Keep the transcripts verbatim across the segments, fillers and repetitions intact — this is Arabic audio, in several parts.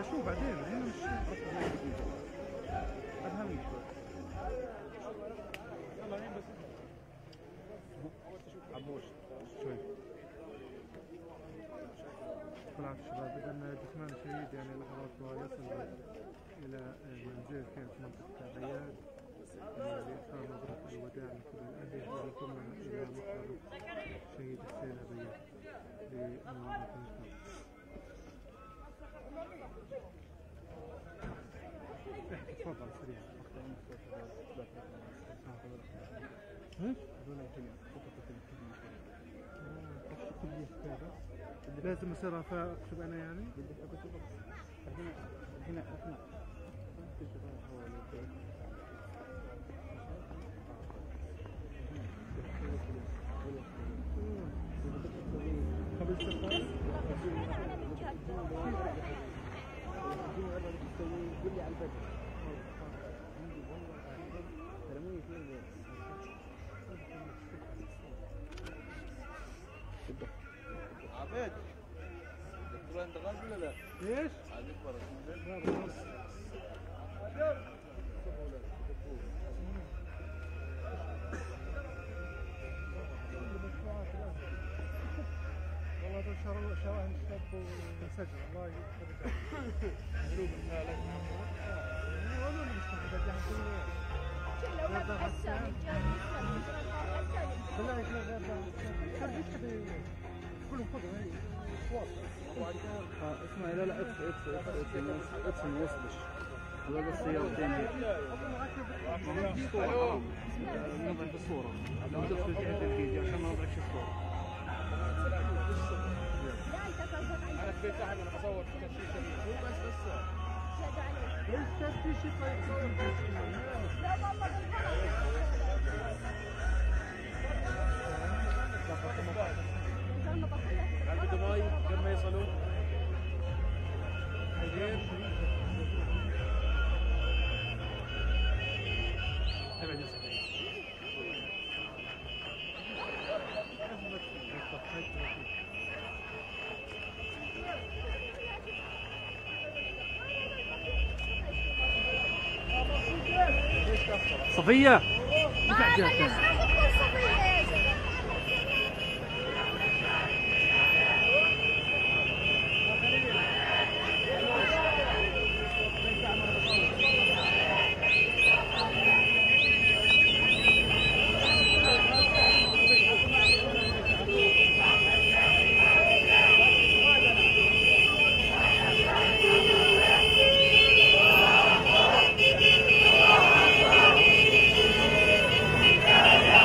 شو بعدين هنا مش افهمني شوي. يلا مين بس عبوش شوي. طلعت الشباب اذا جثمان شهيد يعني لحظات ويصل الى منزل كانت منطقه عياد لإظهار نظرة الوداع لكل الأهل ولكم إلى مقر شهيد السيلة بيات لمواطنين. تفضل سريع. ايش؟ لازم اصير اكتب انا يعني؟ هنا هنا عبيد دكتور انت غالب ولا لا؟ ايش؟ عايزك برا والله هذول شروا شراهم الشاب وسجل الله يرجع مغلوب المالك يقولوا لي مش متبدع كله ما حسن بالله يخليك هذا كلهم خذوا اه اسمع لا لا اطفي اطفي اطفي اطفي ما يصبش هذول السيارتين نضعف الصورة لو تطفي تحت الفيديو عشان ما نضعفش الصورة. انا في بيت احد انا بصور تفتيش مو بس بس ليش تفتيش طيب؟ لا والله عند دبي لما يصلوا حقين تبعد يا صفية Yeah.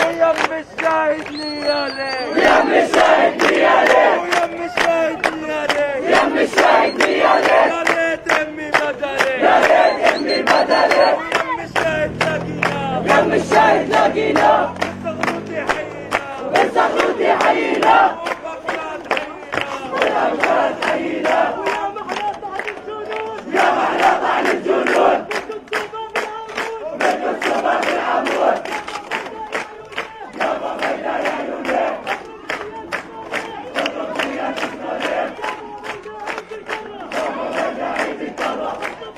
ويم الشاهد نيالي ويم الشاهد نيالي ويم الشاهد نيالي ويم الشاهد نيالي يا ريت امي بدلي يا ريت امي بدلي ويم الشاهد لقينا ويم الشاهد لقينا بالزغروطي حيينا بالزغروطي حيينا والأبطال حيينا يا محلى طعن الجنون مثل الصبر في العمود يا بغينا يا يونيك تضرب فيها تسمالك يا بغينا عيد الكرة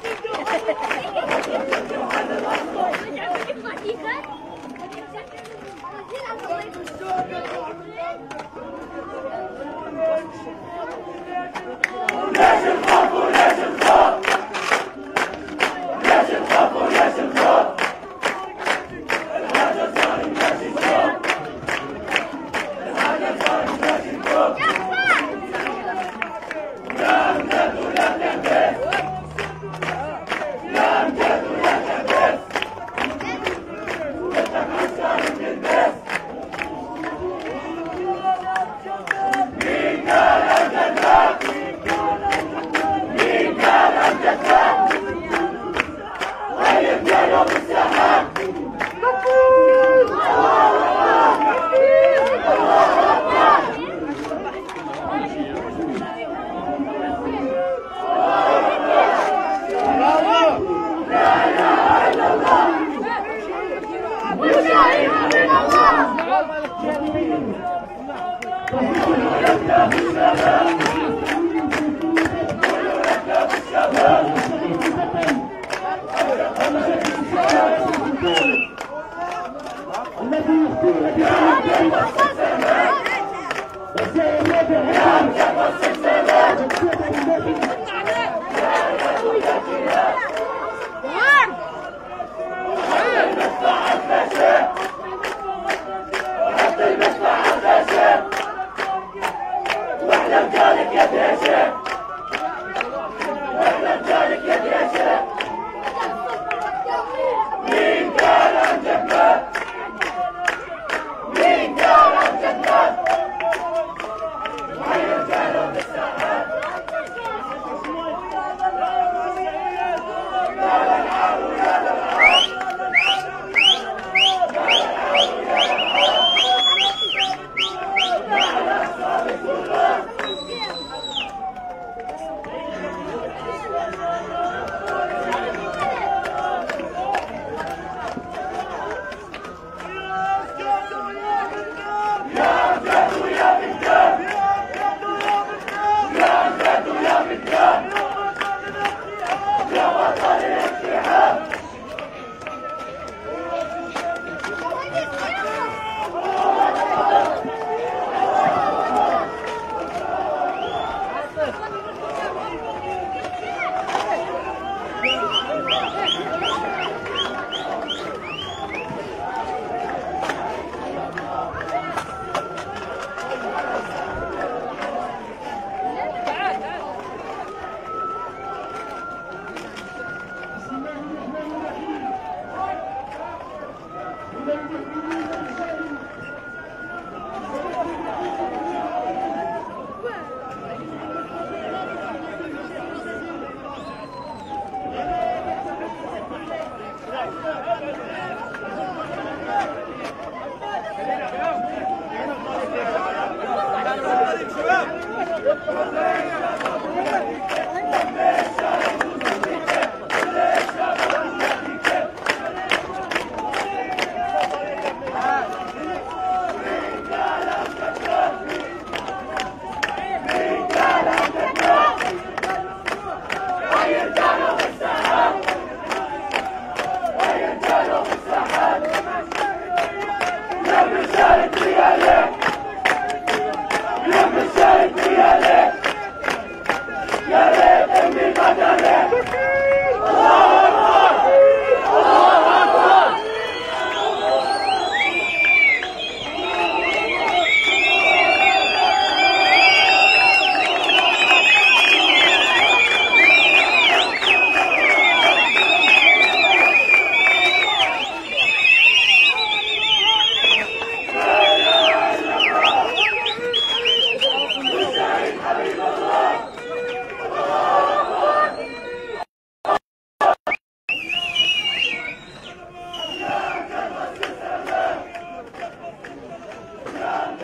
تضرب في محل الأصل وليش نخاف وليش نخاف ليش نخاف وليش نخاف الحاجة صار ماشي نشوف الحاجة صار ماشي نشوف يا أمجد ولا تنبس يا أمجد ولا تنبس بدك عسكر تلبس مين قال أمجد لك مين قال أمجد لك طيب جاية بالسحاب واحنا رجالك يا باشا واحنا رجالك يا باشا مين قال امجد مات مين قال امجد مات وهي رجاله بالساعات يا للعار ويا للعار يا للعار ويا للعار على أصحاب الكرة يا أمجد ويا بنتان يا أمجد ويا بنتان يا بطل الاتحاد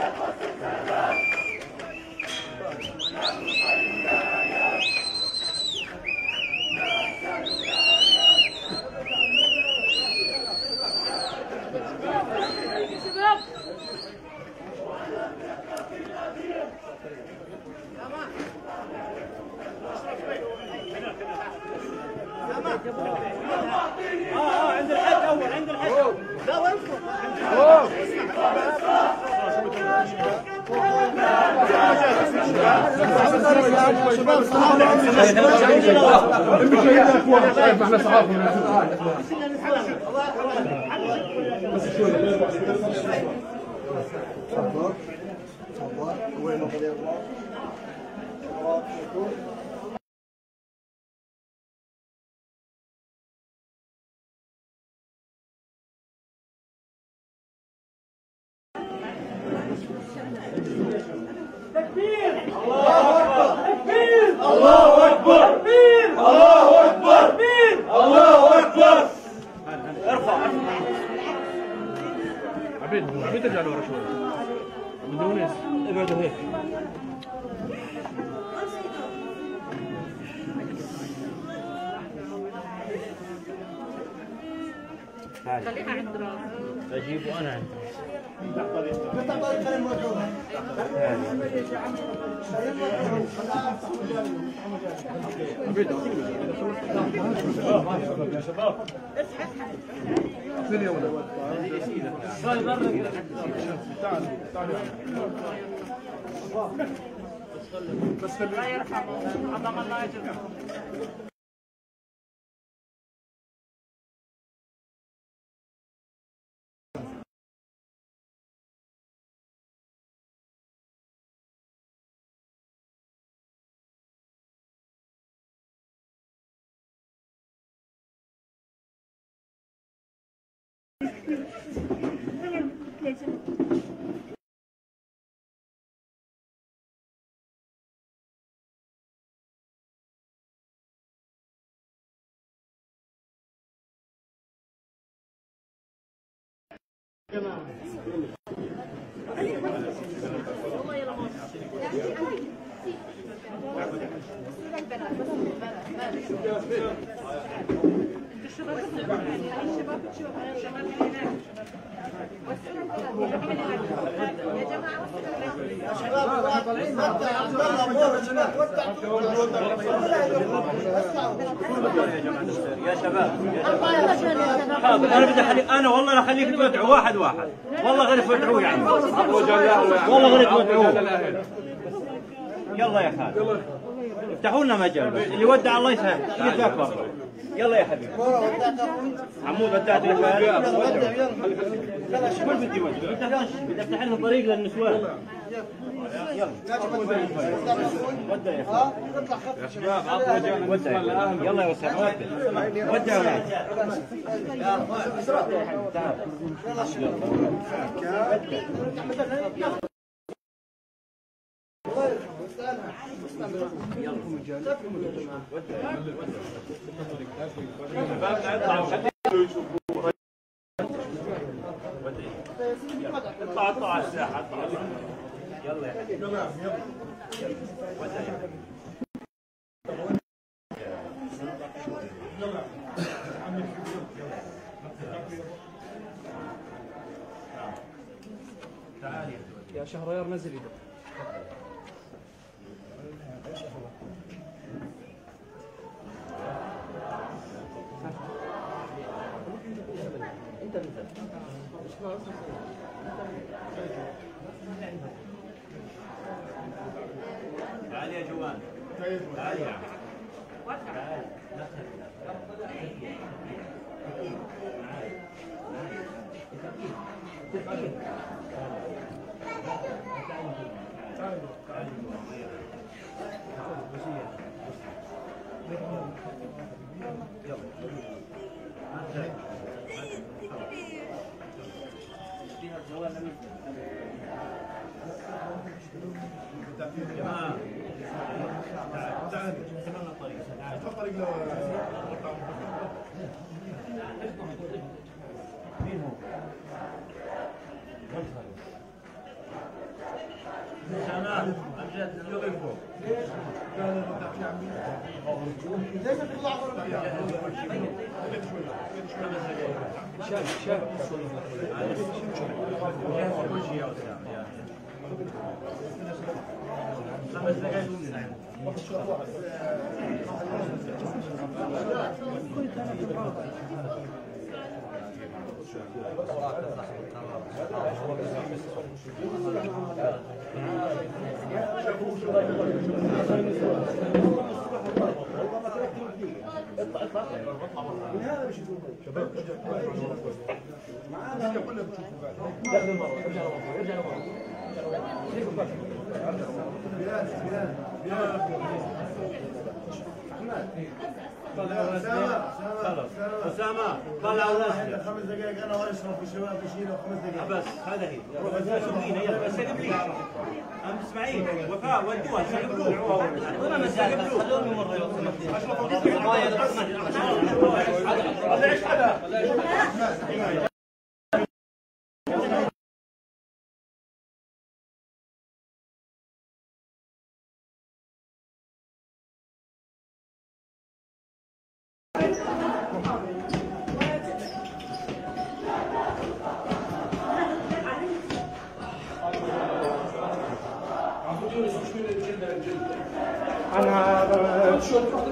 اه عند الحج اول عند الحج لا وقفوا احنا صحافه الله اكبر الله اكبر الله اكبر ارفع عبيد عبيد ارجع لورا شوي من دون ابعدوا هيك خليها عند راسه. اجيبه انا عندي يا شباب فين يا ولد؟ تعال تعال بس الله يرحمه عظم الله يجزاه. يا شباب حاضر انا بدي اخليك انا والله لا اخليك تودعوا واحد واحد والله غير تودعوه يا عمي والله غير تودعوه يلا يا خالد افتحوا لنا مجال بس اللي ودع الله يسهل يجزاك برضه يلا يا حبيبي عمود ودعت لك كل بدي ودع بدي افتح لهم طريق للنسوان يلا ودع يا خالد يا شباب عطوا مجال ودع يلا يا وسام ودع ودع يا ولاد تعال اطلع اطلع على الساحه اطلع يلا يا حبيبي ودع يا حبيبي تعال يا شهريار نزل ايدك. تعال يا جوان تعال يا عم تعال جماعة تعال تعال كمان الطريق تعال الطريق لو مين هو؟ أسامة طلع ولا خمس دقائق انا واشرف والشباب يشيلوا خمس دقائق بس هذا هي يلا بس سلم لي أم اسماعيل وفاء ودوها سلموه انا ما سلموه خلوني مره يوصل أنا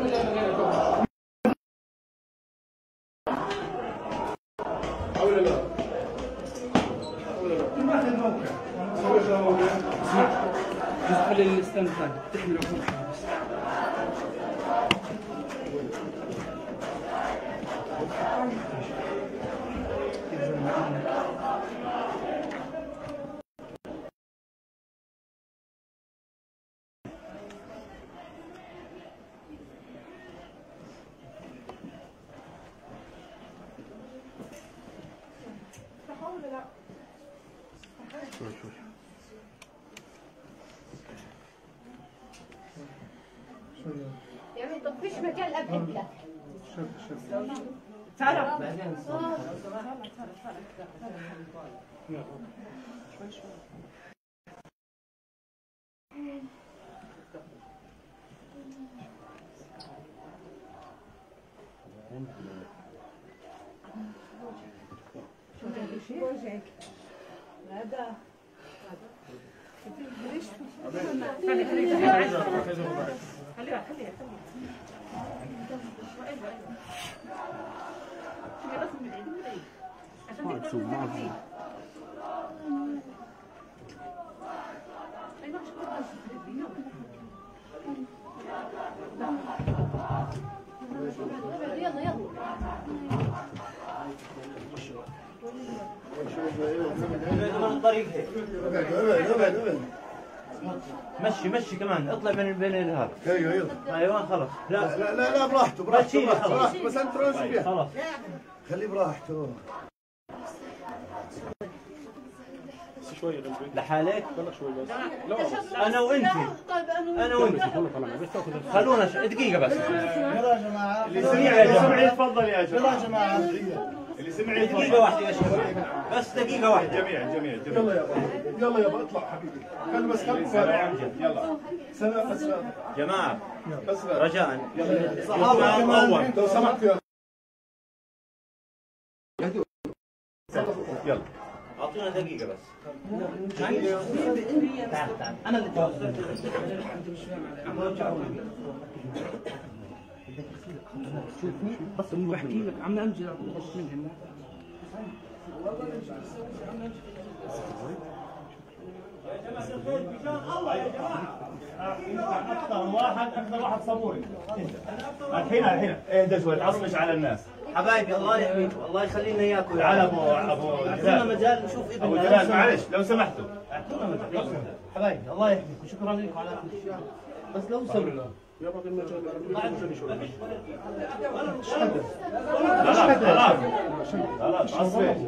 ولا لا؟ ولا لا؟ ما في الموقع. سوي لها موقع. بس خلي الستاند ثاني تحمل عقوق بس. يعني طب فيش مكان لأبعد لك. تعال. هذا خليها خليها خليها يلا يلا الطريق ابعد ابعد ابعد مشي مشي كمان اطلع من بين الهاب ايوه يلا ايوه خلاص لا لا لا, لا براحته براحته مشي براحته, خلاص. براحته بس انت روش فيها خلاص خليه براحته شوي غلبي لحالك خلك شوي بس انا وانت انا وانت خلونا ش... دقيقه بس يلا يا جماعه اللي سمع يا جماعه تفضل يا جماعه يلا يا جماعه اللي سمع دقيقه واحده يا شباب بس دقيقه واحده جميع جميع يلا يابا يلا يابا اطلع حبيبي خلي بس خلي يلا سلام بس جماعه بس رجاء صحابه كمان لو سمحت يا يلا اعطونا دقيقه بس تعال تعال انا اللي بس بحكي لك عم امجد بس منهم اكثر واحد اكثر واحد صبوري الحين الحين اهدى شوي تعصبش على الناس حبايبي الله يحميكم الله يخلينا اياكم تعال ابو ابو اعطونا جلال مجال نشوف ابننا ابو جلال معلش لو سمحتوا اعطونا مجال حبايبي الله يحميكم شكرا لكم على كل شيء بس لو سمحتوا يابا المجال خلاص خلاص خلاص عصبي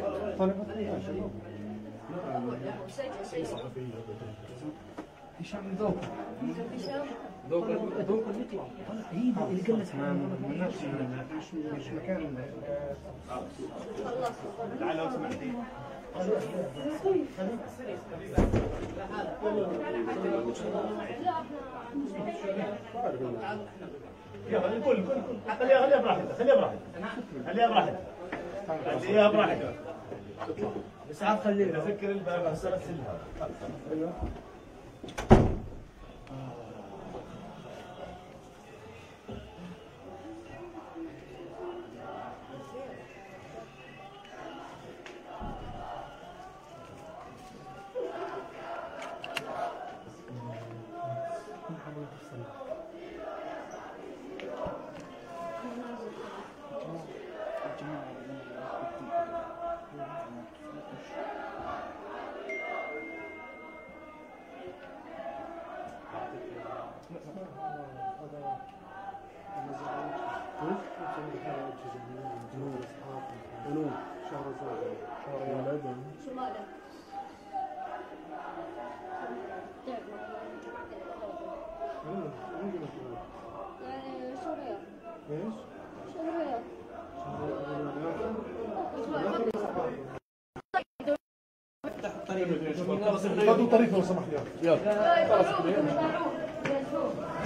هشام ذوق ذوق ذوق يطلع عيد اللي قلت مش مش مش مكان تعال لو سمحتي يلا الكل الكل خليها خليها براحتها خليها براحتها خليها براحتها خليها براحتها بس عاد خليها سكر الباب هسه غسلها ايوه شو مالك؟ يعني شو رياض؟ ايش؟ شو رياض؟ خذوا طريق لو سمحت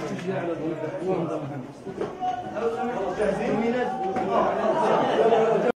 يلا.